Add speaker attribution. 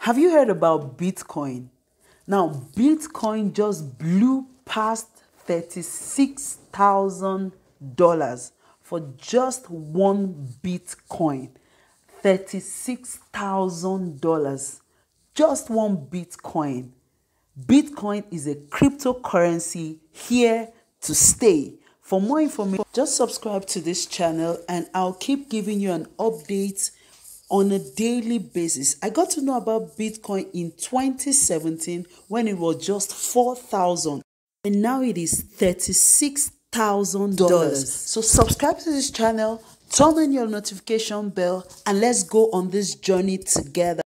Speaker 1: Have you heard about Bitcoin? Now, Bitcoin just blew past $36,000 for just one Bitcoin. $36,000. Just one Bitcoin. Bitcoin is a cryptocurrency here to stay. For more information, just subscribe to this channel and I'll keep giving you an update on a daily basis. I got to know about Bitcoin in 2017 when it was just $4,000 and now it is $36,000. So subscribe to this channel, turn on your notification bell and let's go on this journey together.